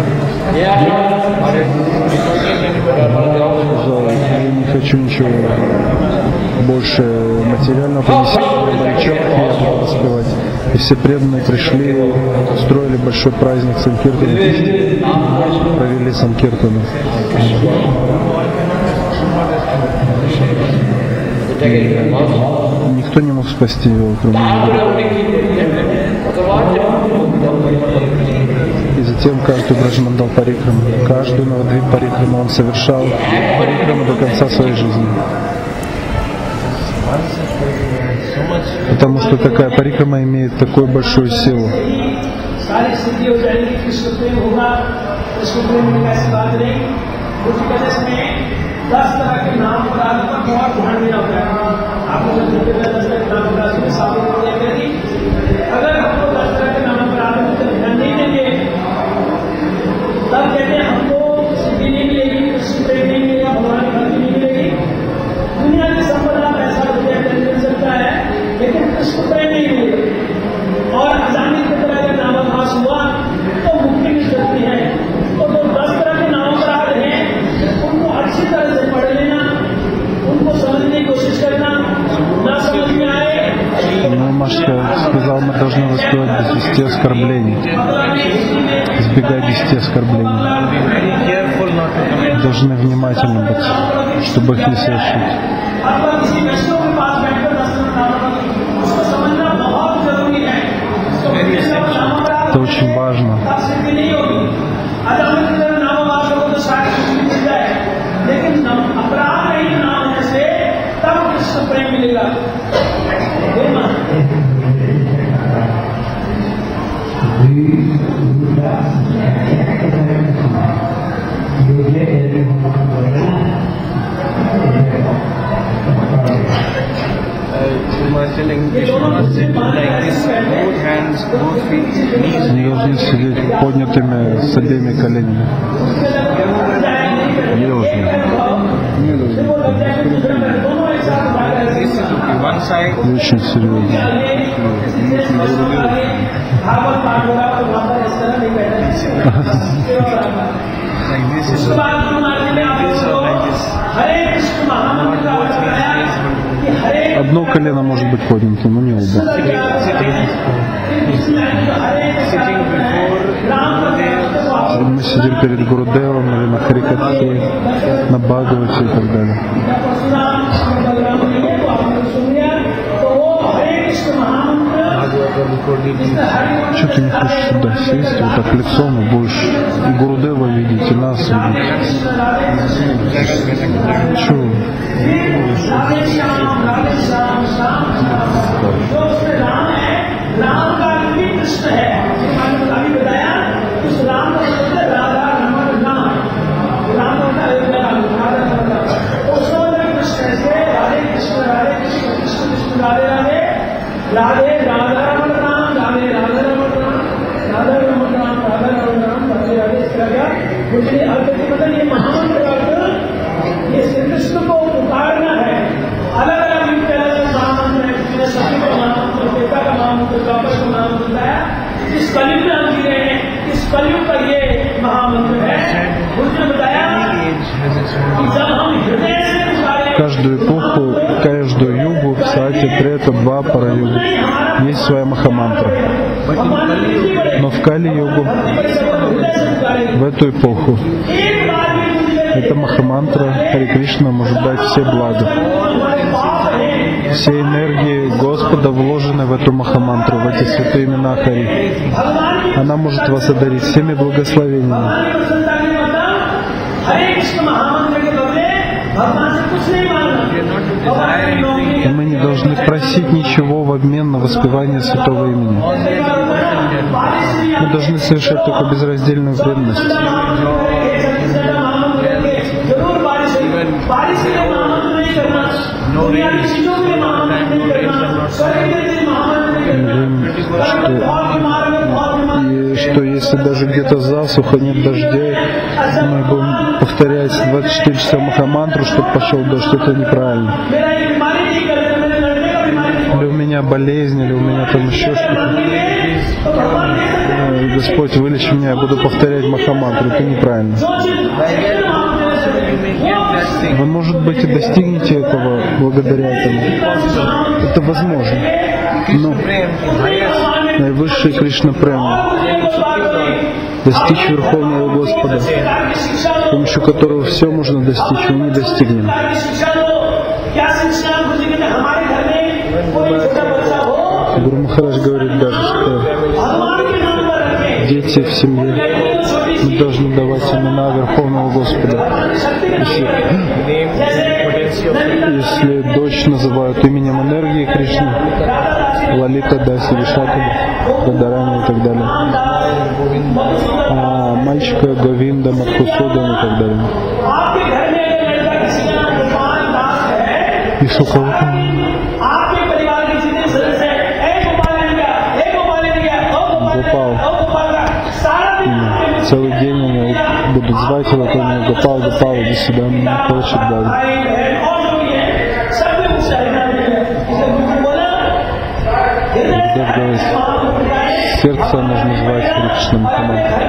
Сказал: я не хочу ничего больше материального принесения, мальчок, я буду воспевать. И все преданные пришли, устроили большой праздник Санкиртана, провели Санкиртану. Никто не мог спасти его, кроме него. И затем каждый Браджмандал Парикрама, каждую Навадвип Парикраму он совершал Парикраму до конца своей жизни. Потому что такая парикрама имеет такую большую силу. Сказал, мы должны воспевать без 10 оскорблений, избегать 10 оскорблений. Должны внимательно быть, чтобы их не совершить. Это очень очень важно. Telling we should not sit like this, both hands, both feet, knees. Не должны сидеть поднятыми с обеими коленями. Не должны. This is okay. One side. Очень серьезно. Like this is like this or like this. Not both hands. Одно колено может быть поднято, но не оба. Sitting before Мы сидим перед Гурудевом или на Харикатхе, на Бхагавате и так далее. Что ты не хочешь сюда сесть, вот так лицом, и будешь Гурудева видеть и нас видеть? Чего? ये श्री कृष्ण को उतारना है। अलग अलग महामंत्र है, किसी ने सती का महामंत्र, पिता का महामंत्र, द्वापर का महामंत्र बताया। इस कलयुग में हम जी रहे हैं, इस कलयुग का ये महामंत्र है। उसने बताया कि जब हम हृदय से उतारे, Каждую эпоху, каждую югу, сати, трета, двапара югу, есть своя махамантра. Но в Кали-югу, в эту эпоху, эта махамантра Хари Кришна может дать все блага. Все энергии Господа вложены в эту махамантру, в эти святые имена Хари. Она может вас одарить всеми благословениями. И мы не должны просить ничего в обмен на воспевание святого имени. Мы должны совершать только безраздельную преданность. Что если даже где-то засуха, нет дождей, мы будем повторять 24 часа махамантру, чтобы пошел дождь, это неправильно. Или у меня болезнь, или у меня там еще что-то. Господь, вылечи меня, я буду повторять махамантру, это неправильно. Вы, может быть, и достигнете этого благодаря этому. Это возможно. Но наивысший Кришна Према, достичь Верховного Господа, с помощью которого все можно достичь, мы не достигнем. Гуру Махарадж говорит даже, что дети в семье, мы должны давать имена Верховного Господа. Если дочь называют именем энергии Кришны, Лалита, Даси, Вишака, Радарани и так далее, а мальчика Говинда, Мадхусудан и так далее. Еще кого-то? Гопал. Целый день они будут звать его, то именно Гопал, Гопал, иди сюда, хочет дать. Сердце нужно звать Хари Кришна Махамантру.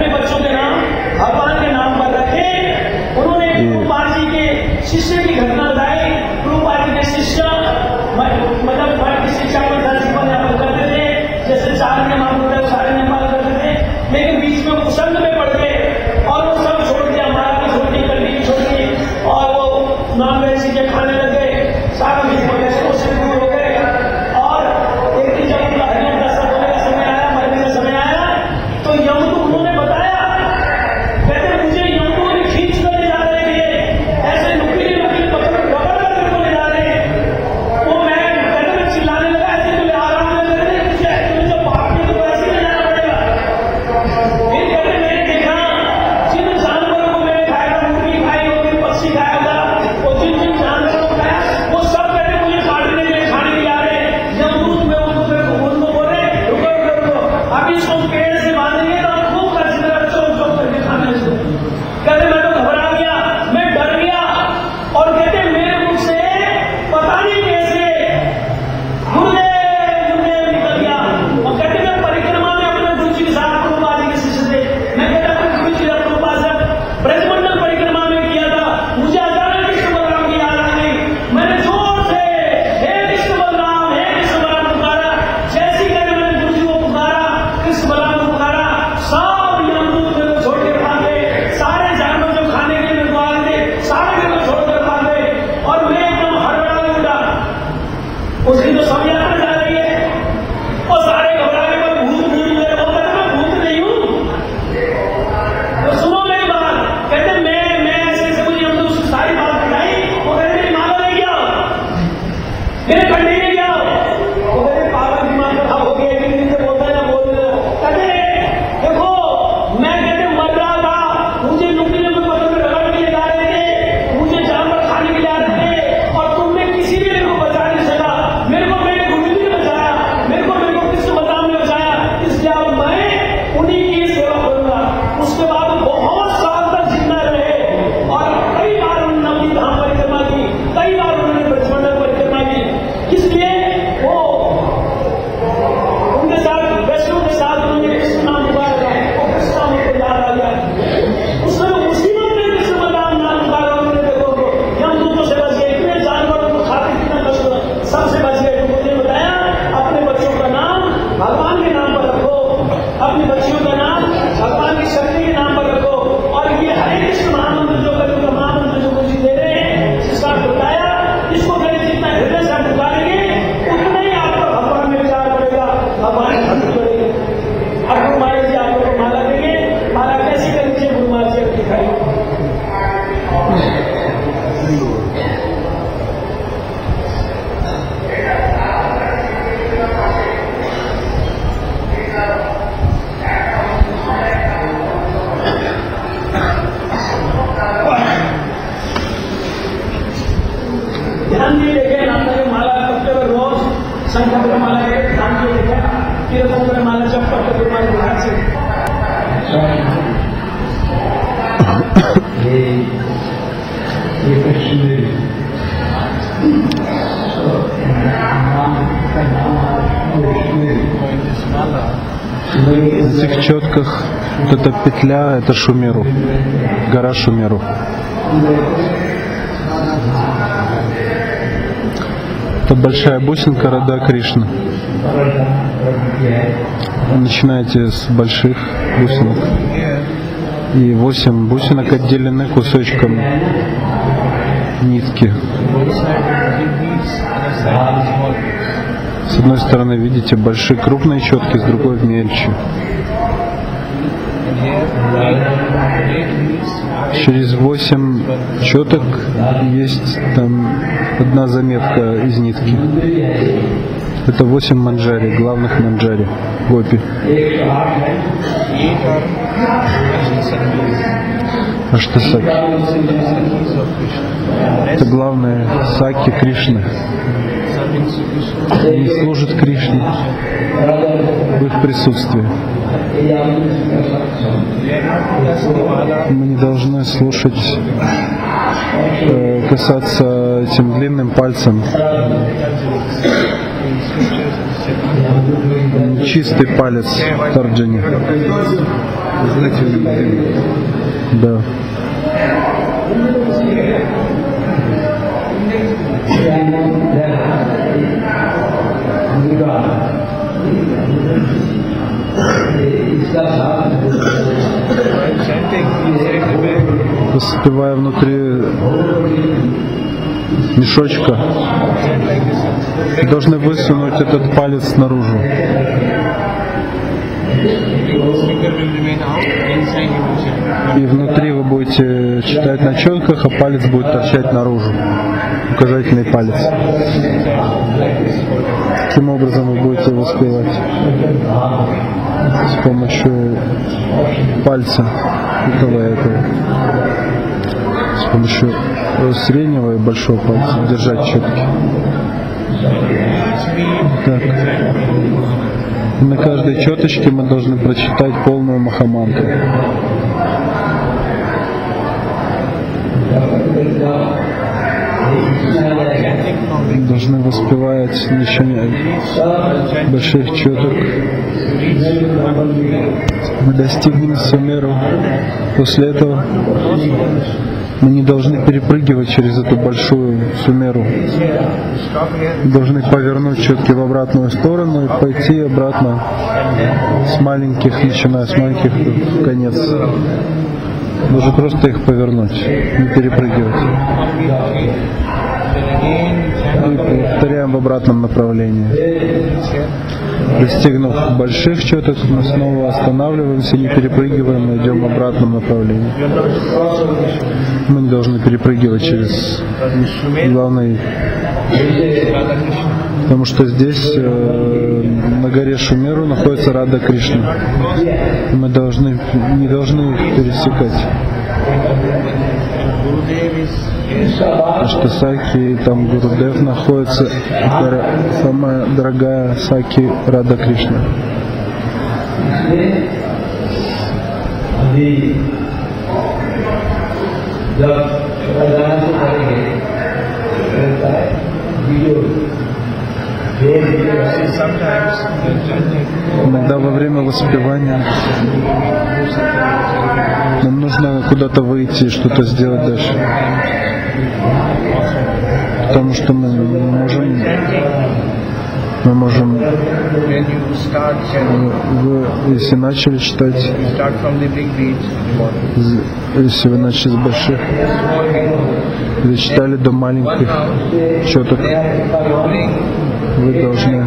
लेकिन बीच में कुसंग में पड़ गए और वो सब छोड़ दिया, महाराज की छोड़ दी, कलगी छोड़ दी और वो नॉन वेज चीजें खाने लगे, सारा से दूर हो गए। और एक दिन जब उनका हरिओम का समय आया, मरने का समय आया, तो В этих четках вот эта петля, это Шумеру, гора Шумеру. Это большая бусинка Рада Кришна. Начинаете с больших бусинок. И 8 бусинок отделены кусочком нитки. С одной стороны видите большие крупные четки, с другой мельче. Через 8 четок есть там одна заметка из нитки. Это 8 манджари, главных манджари, гопи. Аштасаки. Это главные саки Кришны. Они служат Кришне в их присутствии. Мы не должны слушать, касаться этим длинным пальцем. Чистый палец Тарджани. Да. Воспевая внутри мешочка, должны высунуть этот палец наружу. И внутри вы будете читать на четках, а палец будет торчать наружу. Указательный палец. Таким образом вы будете воспевать с помощью пальца этого. С помощью среднего и большого пальца держать четки. Так. На каждой четочке мы должны прочитать полную махамантру. Должны воспевать начиная больших четок. Мы достигнем Сумеру. После этого мы не должны перепрыгивать через эту большую Сумеру. Мы должны повернуть четки в обратную сторону и пойти обратно с маленьких, начиная с маленьких в конец. Нужно просто их повернуть, не перепрыгивать. И повторяем в обратном направлении. Достигнув больших четок, мы снова останавливаемся, не перепрыгиваем, и идем в обратном направлении. Мы не должны перепрыгивать через главный, потому что здесь на горе Шумеру находится Рада Кришна. Мы не должны их пересекать. Аштасаки, там Гурудев находится, самая дорогая Саки Рада Кришна. Иногда во время воспевания нам нужно куда-то выйти, что-то сделать дальше. Потому что мы можем, вы, если начали читать, если вы начали с больших, или читали до маленьких четок, вы должны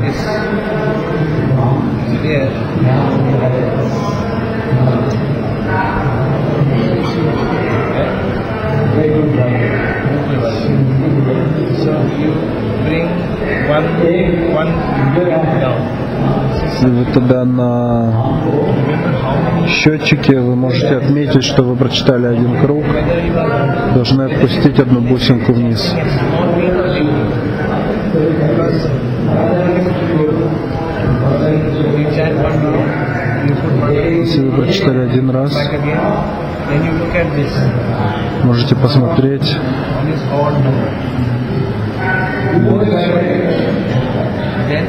Если вы тогда на счетчике вы можете отметить, что вы прочитали один круг, должны отпустить одну бусинку вниз. Если вы прочитали один раз, back again, then you look at this. можете посмотреть. One is odd number. Then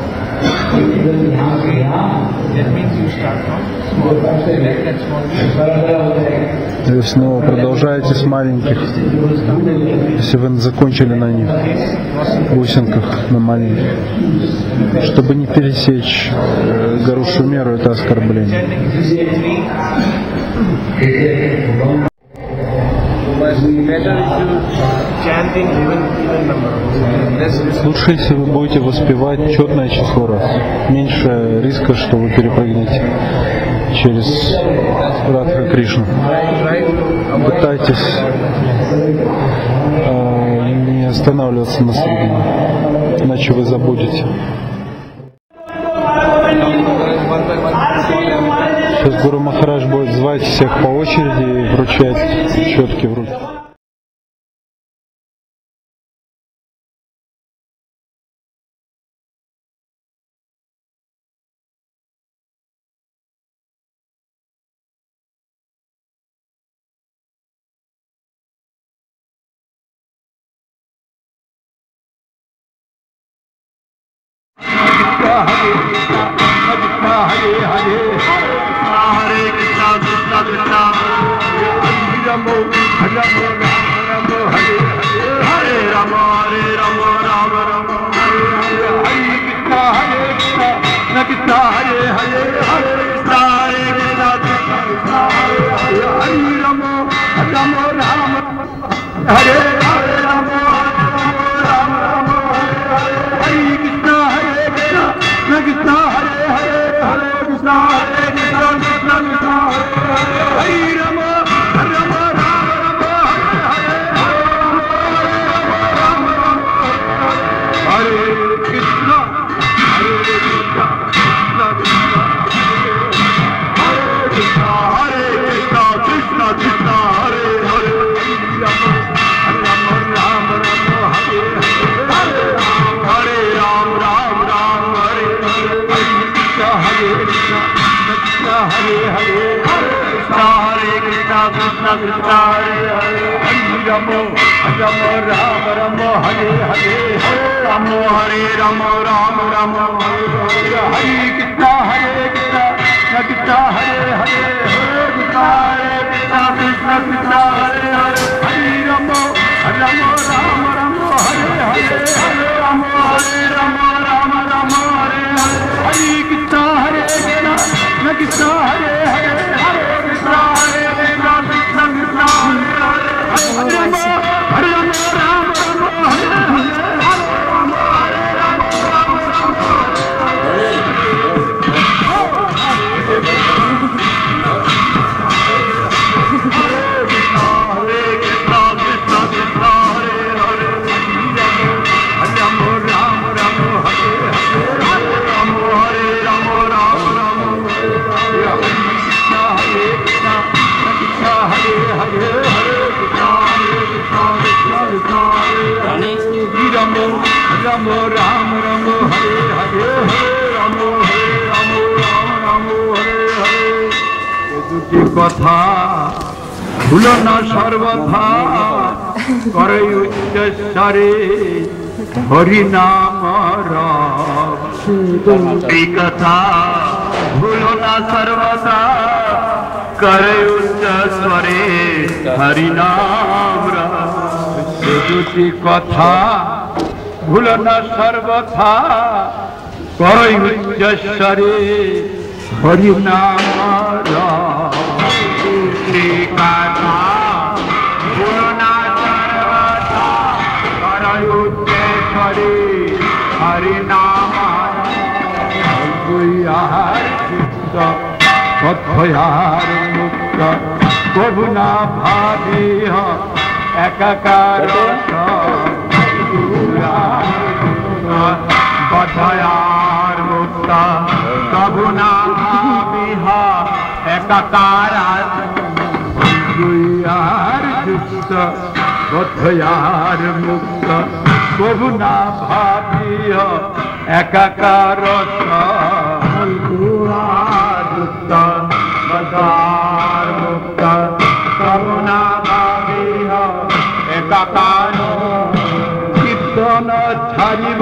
that means you start from small. Select that small. Вы снова продолжаете с маленьких. Если вы закончили на них, бусинках на маленьких. Чтобы не пересечь гору Шумеру, это оскорбление. Лучше, если вы будете воспевать четное число раз. Меньше риска, что вы перепрыгнете через Радха Кришну. Пытайтесь не останавливаться на середине, иначе вы забудете. Сейчас Гуру Махарадж будет звать всех по очереди и вручать четки в руки. কথা ভুলো না সর্বথা করে উচ্চস্বরে হরি নাম এই কথা ভুলো না সর্বথা করে উচ্চস্বরে হরি নাম দুটি কথা ভুলো না সর্বথা করে উচ্চস্বরে হরি নাম হরি নাম কথয়ার মুক্ত প্রভু না ভাবি একাকার কথয়ার মুক্ত প্রভু না ভাবি একাকার যুক্ত কথয়ার মুক্ত প্রভু না ভাবি একাকার যুক্ত তাকানো কীর্তন ছাড়িব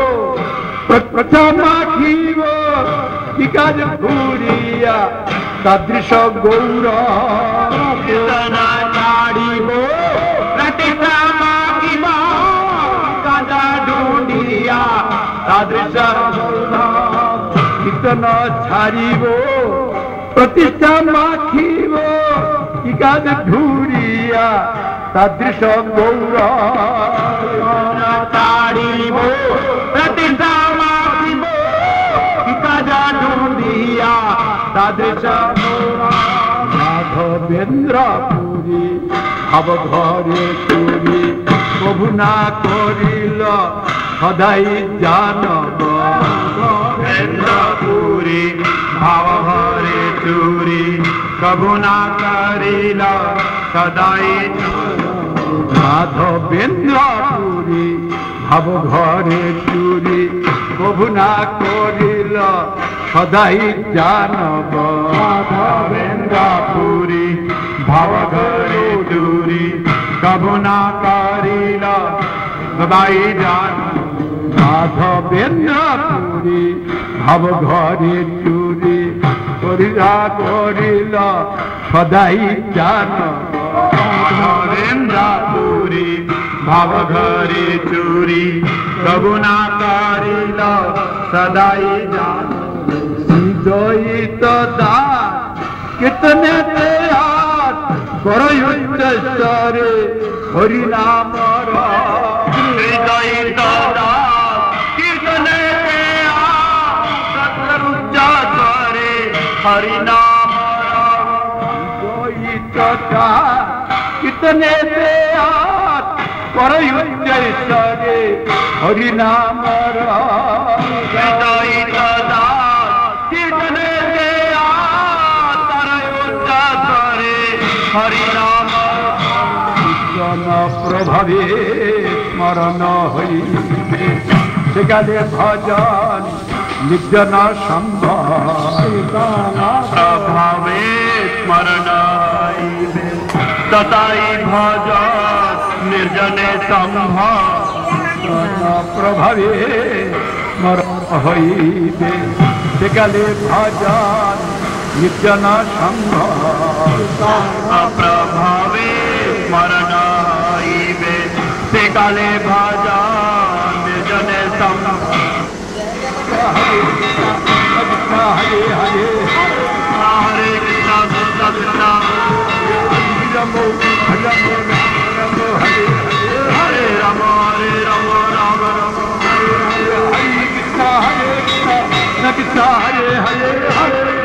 মাখিব কি কাজ ঘুরিয়া তাদৃশ গৌর কীর্তন ছাড়িব প্রতিষ্ঠা মাখিব কাজ ঢুঁড়িয়া তাদৃশ কীর্তন ছাড়িব প্রতিষ্ঠা মাখিব কি কাজ ঘুরিয়া তাদৃশ গৌর ছাড়িব প্রতিষ্ঠা মাখিব কি কাজ ঢুঁড়িয়া তাদৃশ মাধবেন্দ্র পুরী ভাব ঘরে চুরি প্রভু না করিল সদাই জানব পুরী ভাব ঘরে চুরি প্রভু না করিল সদাই মাধবেন্দ্র পুরী ভাব ঘরে চুরি প্রভু না করিল সদাই জানব মাধবেন্দ্র পুরী ভাব ঘরে চুরি প্রভু না করিল সদাই জানব মাধবেন্দ্র পুরী ভাব ঘরে চুরি করিলা করিল সদাই জানব মাধবেন্দ্র পুরী ভাব ঘরে চুরি প্রভু না করিল সদাই জানব হৃদয়িত দাস কীর্তনে হাত করয়ুচ্চরে হরিনাম হৃদয়িত দাস কীর্তনে করে হরিনাম হৃদয়িত দাস কীর্তনে হাত করয়ুচ্চরে হরিনাম হৃদয়িত দাস কীর্তনে হরিনাম কীর্তন প্রভাবে স্মরণ হইবে সেকালে ভজন নির্জন প্রভাবে স্মরণ হইবে তথাই ভজন নির্জনে প্রভাবে স্মরণ হইবে সেকালে ভজন নির্জন প্রভাবে স্মরণ হইবে সেকালে ভজন নির্জনে হরে হরে হরে কৃষ্ণ কৃষ্ণ কৃষ্ণ হরে রাম হরে হরে রাম রাম রাম হরে কৃষ্ণ কৃষ্ণ হরে হরে